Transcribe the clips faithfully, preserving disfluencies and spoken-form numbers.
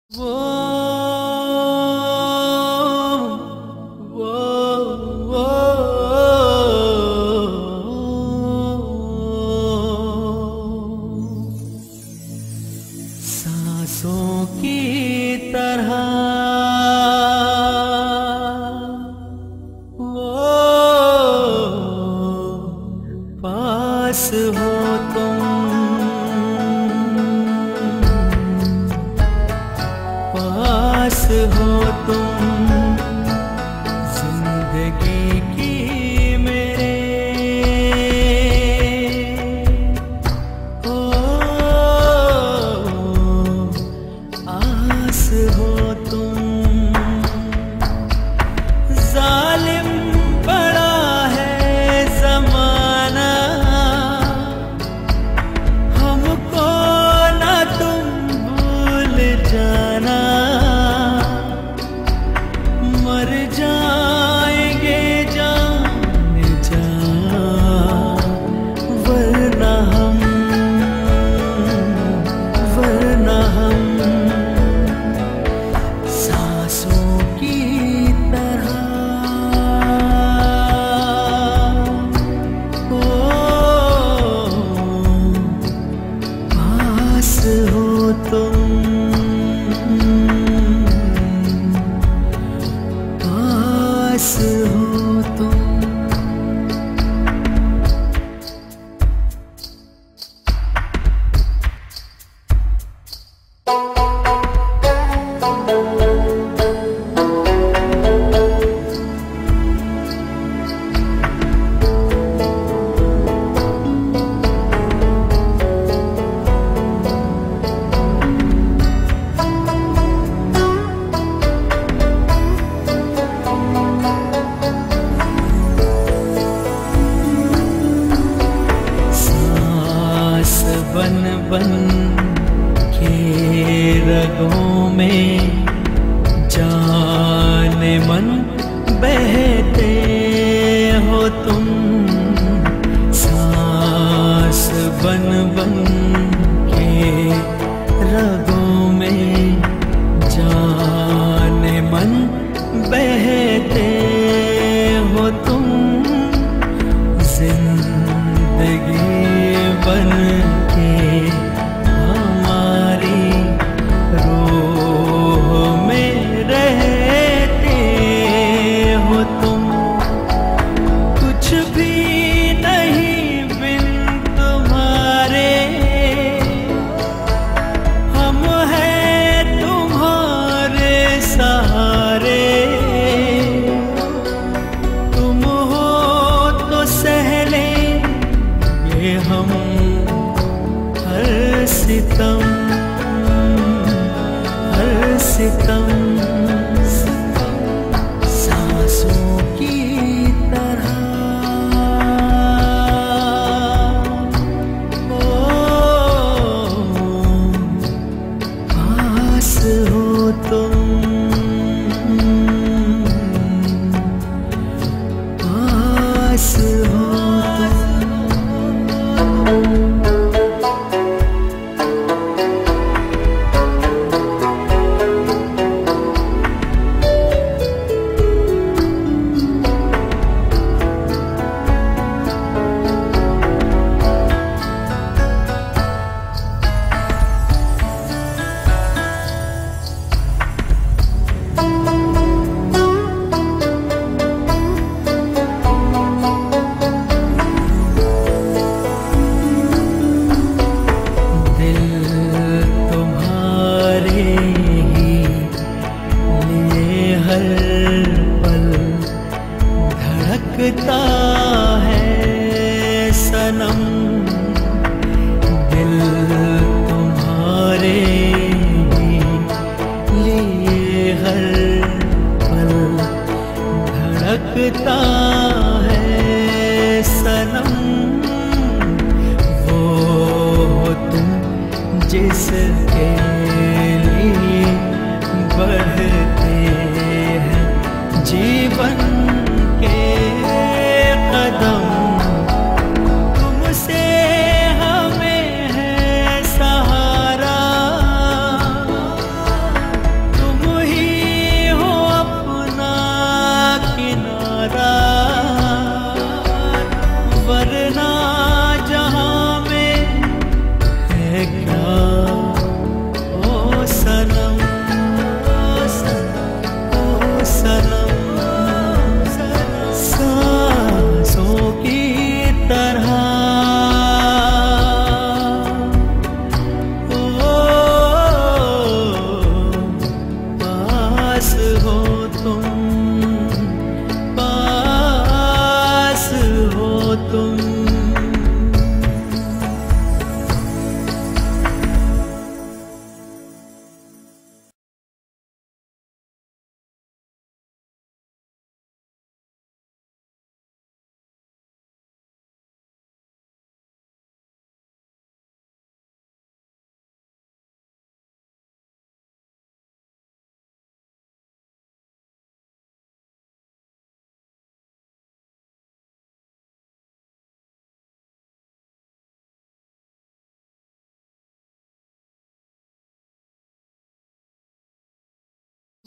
वो वो वो सांसों की तरह वो पास हो तुम, पास हो तुम जिंदगी की मेरे। ओ आस हो तुम। जालिम बड़ा है ज़माना, हमको ना तुम भूल जाना। मर जाएंगे जान जा, वरना हम वरना हम सांसों की तरह। ओ पास हो तुम, पास हो तुम। बन बन के रगों में जाने मन बहते हो तुम। सांस बन बन के रगों में जाने मन बहते हो तुम। जिंदगी बन के हमारी रूह में रहते हो तुम। कुछ भी नहीं बिन तुम्हारे, हम हैं तुम्हारे सहारे। तुम हो तो सह लेंगे हम हर सितम, हर सितम। सांसों की तरह ओ पास हो तुम, पास हो तुम।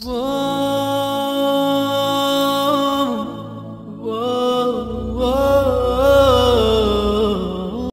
वो